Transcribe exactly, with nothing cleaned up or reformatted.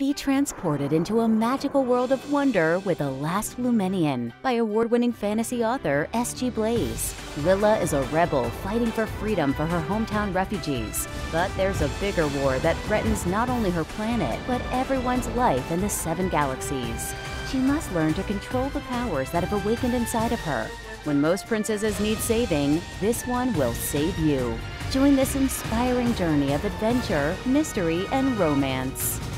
Be transported into a magical world of wonder with The Last Lumenian by award-winning fantasy author S G Blaze. Lilla is a rebel fighting for freedom for her hometown refugees. But there's a bigger war that threatens not only her planet, but everyone's life in the seven galaxies. She must learn to control the powers that have awakened inside of her. When most princesses need saving, this one will save you. Join this inspiring journey of adventure, mystery, and romance.